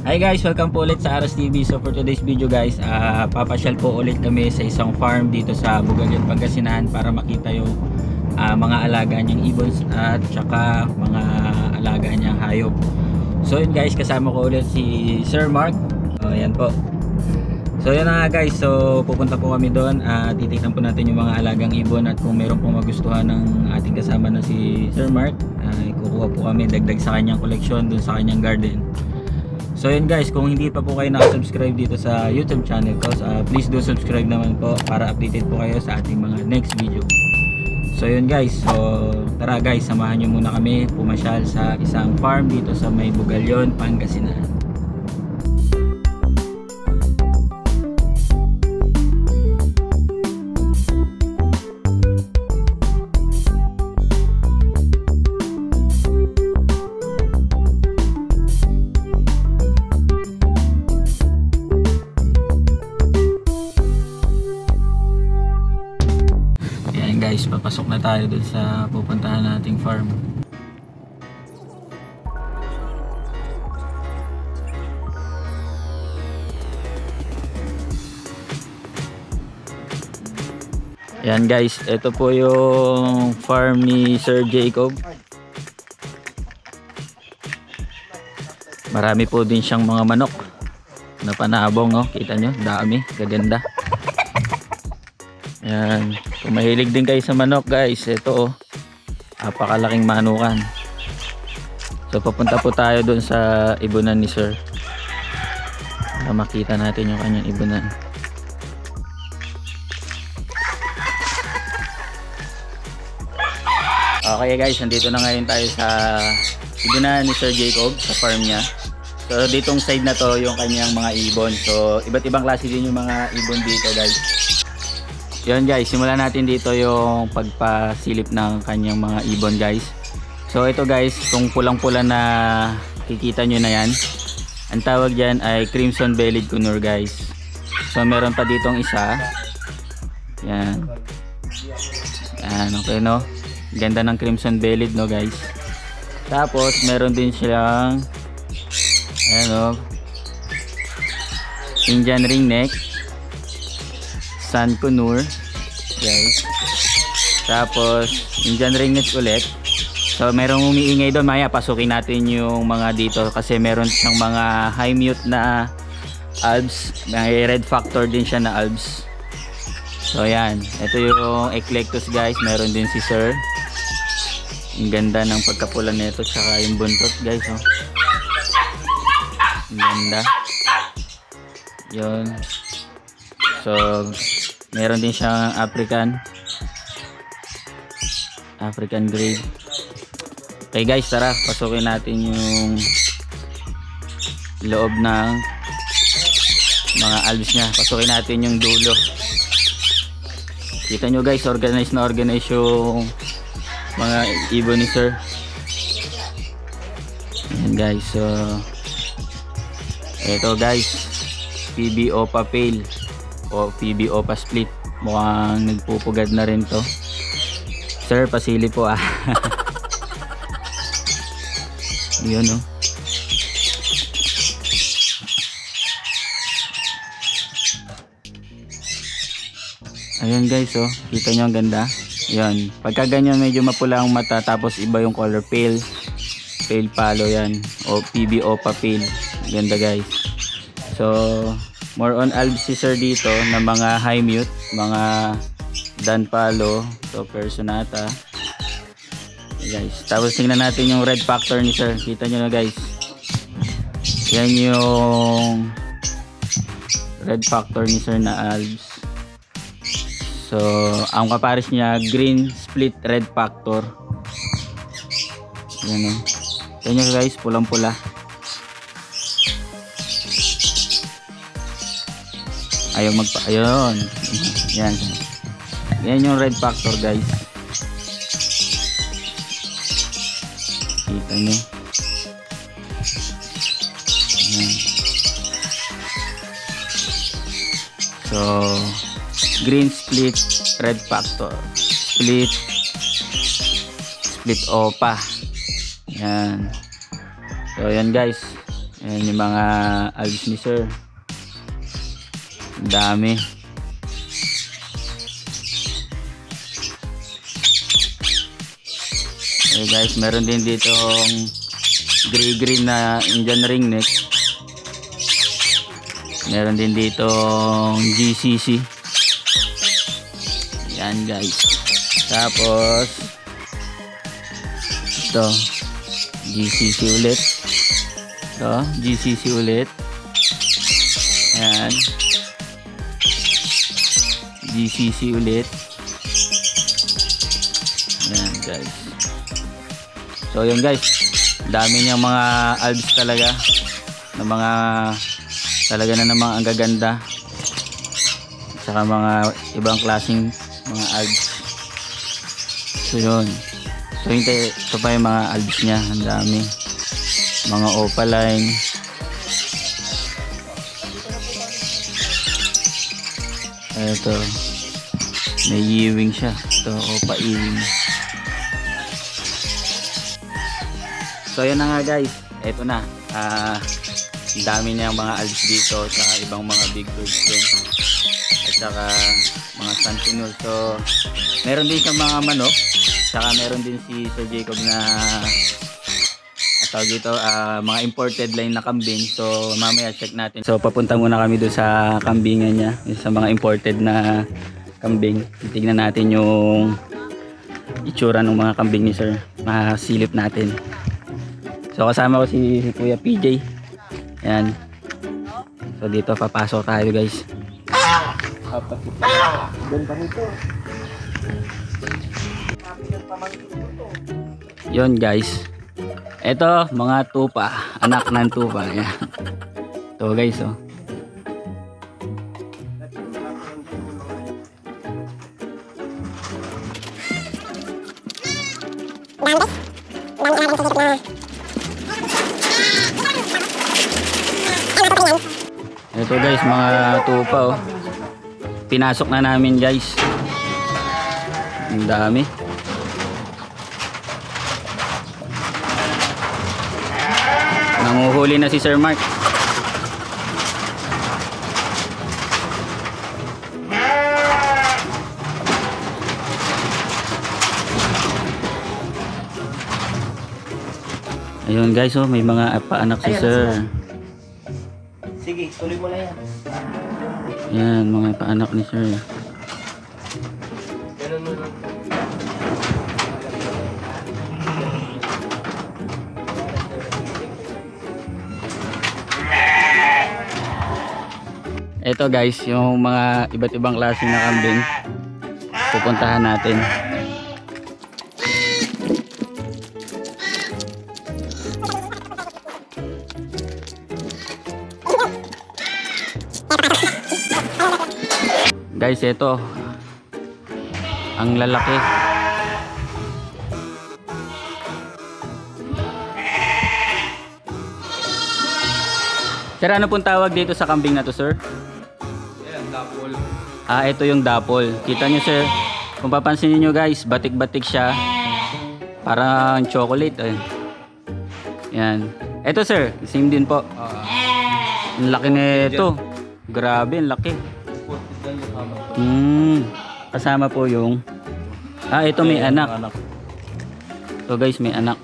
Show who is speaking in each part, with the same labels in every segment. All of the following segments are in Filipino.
Speaker 1: Hi guys, welcome po ulit sa Aras TV. So for today's video guys, papasyal po ulit kami sa isang farm dito sa Bugalyon, Pangasinan para makita yung mga alaga niyang ibons at saka mga alaga niyang hayop. So yun guys, kasama ko ulit si Sir Mark. Yan po. So yun na nga guys, so pupunta po kami doon at titignan po natin yung mga alagang ibon at kung meron pong magustuhan ng ating kasama na si Sir Mark, kukuha po kami dagdag sa kanyang koleksyon doon sa kanyang garden. So yun guys, kung hindi pa po kayo nakasubscribe dito sa YouTube channel ko, please do subscribe naman po para updated po kayo sa ating mga next video. So yun guys, so tara guys, samahan nyo muna kami pumasyal sa isang farm dito sa may Bugalyon, Pangasinan. Guys, papasok na tayo dun sa pupuntahan nating farm. Yan guys, ito po yung farm ni Sir Jacob. Marami po din siyang mga manok na panabong, oh. Kita nyo, dami, gaganda. Yan. Kung mahilig din kayo sa manok guys, ito oh, napakalaking manukan. So papunta po tayo dun sa ibunan ni Sir para makita natin yung kanyang ibunan. Okay guys, nandito na ngayon tayo sa ibunan ni Sir Jacob, sa farm niya. So ditong side na to yung kanyang mga ibon. So iba't ibang klase din yung mga ibon dito guys. Yun guys, simulan natin dito yung pagpasilip ng kanyang mga ibon guys. So ito guys, itong pulang-pula na kikita nyo na yan, ang tawag dyan ay Crimson Bellied Conure guys. So meron pa ditong isa. Yan. Yan, okay no. Ganda ng Crimson Bellied no guys. Tapos meron din silang ano, Indian Ringneck, Sun Conure guys. Tapos Indian Ringneck ulit. So merong umiingay doon, maya pasukin natin yung mga dito kasi meron siyang mga high mute na albs. May red factor din siya na albs. So yan, ito yung Eclectus guys, meron din si Sir. Ang ganda ng pagkapula nito, tsaka yung buntot guys oh. Ang ganda yun. So meron din siyang African grade. Okay guys, tara pasukin natin yung loob ng mga albs niya. Pasukin natin yung dulo. Kita nyo guys, organize na organize yung mga ibon ni Sir. Ayan guys, so eto guys, PB Opa Pale o PB Opa Split. Mukhang nagpupugad na rin to. Sir, pasili po ah. Yun oh. Ayan guys oh, kita nyo ang ganda. Yan, pagka ganyan medyo mapula ang mata, tapos iba yung color, pale palo yan, o PB Opa Pale. Ganda guys. So more on albs si Sir dito na mga high mute, mga Dan Palo, so Personata guys. Tapos tingnan natin yung red factor ni Sir. Kita nyo na guys, yan yung red factor ni Sir na albs. So ang kapares niya green split red factor. Yan o, yan nyo guys, pulang pula. Ayaw ayun. Yan. Yan yung red factor guys. Kita nyo. Yan. So green split red factor, split Opa. Yan. So yan guys, Ayan yung mga albs ni sir. Ang dami. Okay guys, meron din ditong gray-green na Indian ringneck. Meron din ditong GCC. Yan guys. Tapos ito GCC ulit. Ito GCC ulit. Ayan. GCC ulit. Ayan guys. So yun guys, dami niyang mga albs talaga, na mga talaga na namang ang gaganda, saka mga ibang klaseng mga albs. So yun, so ito pa yung mga albs niya, ang dami, mga opaline. Ito may ewing siya, ito opa ewing. So yun na nga guys, eto na, ang dami niyang mga albs dito sa ibang mga big birds din, at saka mga sentinel. So meron din siyang mga manok, saka meron din si Sir Jacob na tawag dito, mga imported line na kambing. So mamaya check natin. So papunta muna kami doon sa kambingan niya, sa mga imported na kambing. Titignan natin yung itsura ng mga kambing ni Sir, masilip natin. So kasama ko si Kuya PJ. Yan. So dito papasok tayo guys. Yon guys. Ito mga tupa, anak ng tupa. Yan. Ito guys oh. Ito guys, mga tupa oh. Pinasok na namin guys. Ang dami. Nanguhuli na si Sir Mark. Ayun guys oh, may mga paanak si Sir.
Speaker 2: Sige, tuloy mo na yan.
Speaker 1: Yan, mga paanak ni Sir.
Speaker 2: Ganun mo lang.
Speaker 1: Ito guys, yung mga iba't ibang klase na kambing pupuntahan natin. Guys, ito ang lalaki. Sir, ano pong tawag dito sa kambing na to, sir?
Speaker 2: Yan, dapol.
Speaker 1: Ito yung dapol. Kita nyo, sir, kung papansin niyo guys, batik-batik siya, parang chocolate eh. Yan. Ito sir, same din po. Ang laki nito. Grabe, ang laki. Kasama po yung ito may anak. So guys, may anak.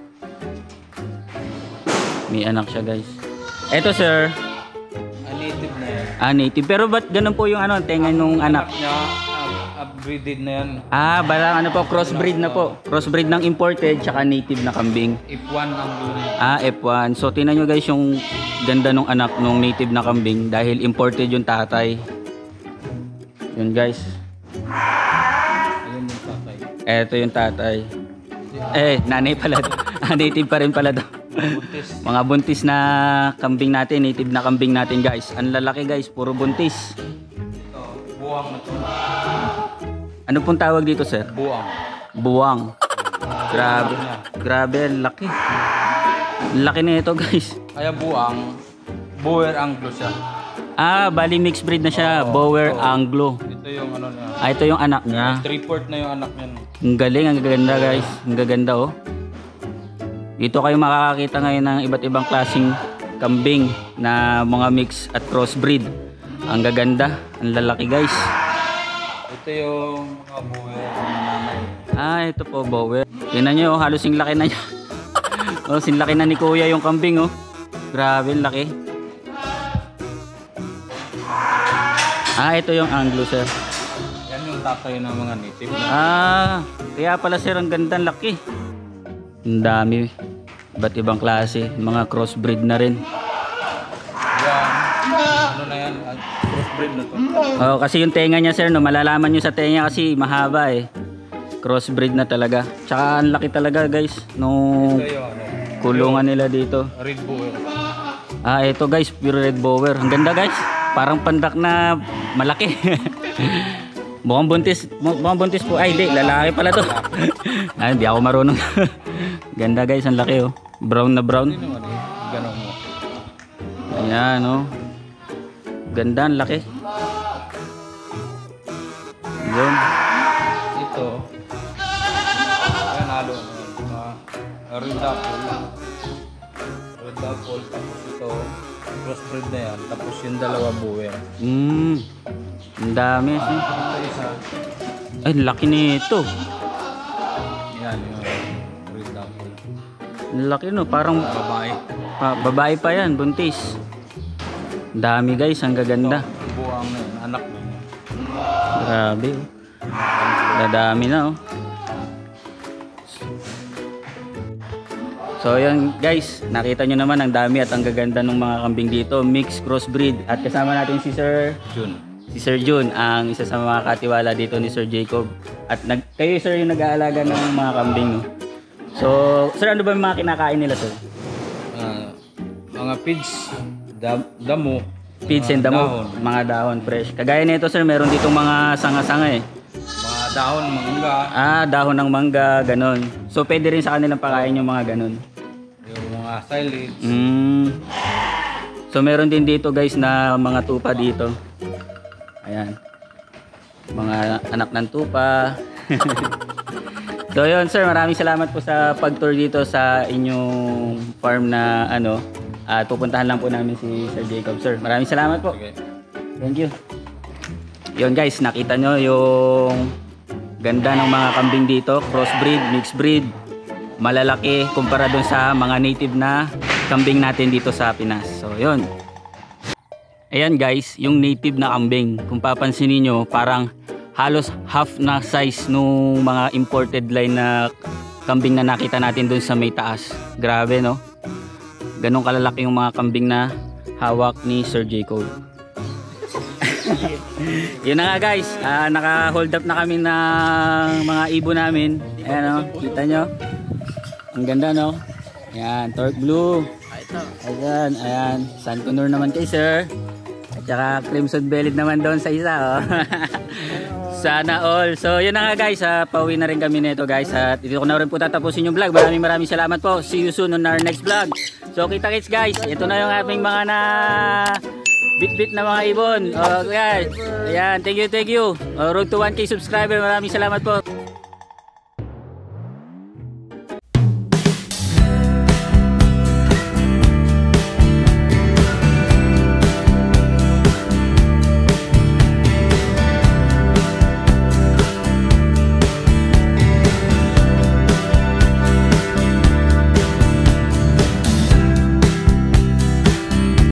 Speaker 1: May anak siya guys. Ito sir,
Speaker 2: Native na yan.
Speaker 1: native. Pero ba't ganun po yung tenga nung anak?
Speaker 2: Niya, upgraded na yan.
Speaker 1: Barang ano po, crossbreed na po. Crossbreed ng imported tsaka native na kambing.
Speaker 2: F1 ang dulo.
Speaker 1: F1. So tingnan nyo guys yung ganda nung anak nung native na kambing dahil imported yung tatay. Yun guys.
Speaker 2: Ayun yung tatay.
Speaker 1: Eto yung tatay. Nanay pala. Native pa rin pala daw.
Speaker 2: Buntis.
Speaker 1: Mga buntis na kambing natin, native na kambing natin guys. Ang lalaki guys, puro buntis.
Speaker 2: Ito, buwang na ito.
Speaker 1: Ano pong tawag dito sir?
Speaker 2: Buwang.
Speaker 1: Buwang. Grabe. Grabe, ang laki. Ang laki na ito guys.
Speaker 2: Kaya buwang, Boer Anglo siya.
Speaker 1: Bali mixed breed na siya. Boer Anglo.
Speaker 2: Ito yung ano niya.
Speaker 1: Ito yung anak niya.
Speaker 2: 3/4 na yung anak niya.
Speaker 1: Ang galing, ang gaganda guys. Ang gaganda oh. Dito kayo makakakita ngayon ng iba't ibang klaseng kambing na mga mix at crossbreed. Ang gaganda, ang lalaki guys.
Speaker 2: Ito yung mga buhay ng nanay.
Speaker 1: Ito po bower. Tingnan nyo, halos yung laki na niya. Sinlaki na ni kuya yung kambing Grabe, laki. Ito yung Anglo sir.
Speaker 2: Yan yung tatay ng mga native.
Speaker 1: Kaya pala sir, ang ganda, laki. Ang dami. Iba't ibang klase. Mga crossbreed na rin.
Speaker 2: Yan. Ano na yan? Crossbreed na to.
Speaker 1: Kasi yung tenga niya sir, malalaman nyo sa tenga kasi mahaba Crossbreed na talaga. Tsaka ang laki talaga guys. Nung
Speaker 2: Ito yung
Speaker 1: kulungan nila dito.
Speaker 2: red bower.
Speaker 1: Ito guys, pure red bower. Ang ganda guys. Parang pandak na malaki. Mukhang buntis po. Ay, di, lalaki pala to. Hindi ako marunong. Ganda guys, ang laki Brown na brown.
Speaker 2: Hindi naman ganun mo.
Speaker 1: Ayan Ganda, ang laki. Yun.
Speaker 2: Ito. Ayan, halo. Red apple. Red apple. Tapos ito. Crossbreed na yan. Tapos yung dalawa buwer.
Speaker 1: Ang dami.
Speaker 2: Ito isa.
Speaker 1: Ay, laki nito.
Speaker 2: Yan yung red apple.
Speaker 1: Ang laki parang
Speaker 2: Babae.
Speaker 1: babae pa yan, buntis. Ang dami guys, ang gaganda.
Speaker 2: Ito, buwang na yun. Anak na yun.
Speaker 1: Grabe. Dadami na So yan guys, nakita nyo naman ang dami at ang gaganda ng mga kambing dito, mixed crossbreed. At kasama natin si Sir Jun, ang isa sa mga katiwala dito ni Sir Jacob. At kayo sir yung nag-aalaga ng mga kambing So sir, ano ba yung mga kinakain nila sir?
Speaker 2: Mga pigs, damo.
Speaker 1: Pigs and damo, mga dahon fresh. Kagaya nito sir, meron ditong mga sanga-sanga
Speaker 2: Mga dahon, mangga.
Speaker 1: Dahon ng mangga, ganon. So pwede rin sa kanilang pakain yung mga ganon.
Speaker 2: Yung mga silage.
Speaker 1: So meron din dito guys na mga tupa dito. Ayan. Mga anak ng tupa. So yun sir, maraming salamat po sa pag-tour dito sa inyong farm na at pupuntahan lang po namin si Sir Jacob sir. Maraming salamat po.
Speaker 2: Okay.
Speaker 1: Thank you. Yun guys, nakita nyo yung ganda ng mga kambing dito, crossbreed, mixed breed, malalaki kumpara dun sa mga native na kambing natin dito sa Pinas. So yun. Ayan guys, yung native na kambing, kung papansin niyo, parang halos half na size nung mga imported line na kambing na nakita natin dun sa may taas. Grabe Ganong kalalaki yung mga kambing na hawak ni Sir Jacob. Yun na nga guys, naka-hold up na kami ng mga ibon namin. Ayan kita nyo. Ang ganda Ayan, dark blue. Ayan, San Conor naman kay sir. At saka crimson bellied naman doon sa isa Sana all. So yun na nga guys, pauwi na rin kami nito guys. At dito ko na rin po tatapusin yung vlog. Maraming salamat po. See you soon on our next vlog. So kita-kits guys, ito na yung aming mga bit-bit na mga ibon. Guys, ayan, thank you. Road to 1K subscriber. Maraming salamat po.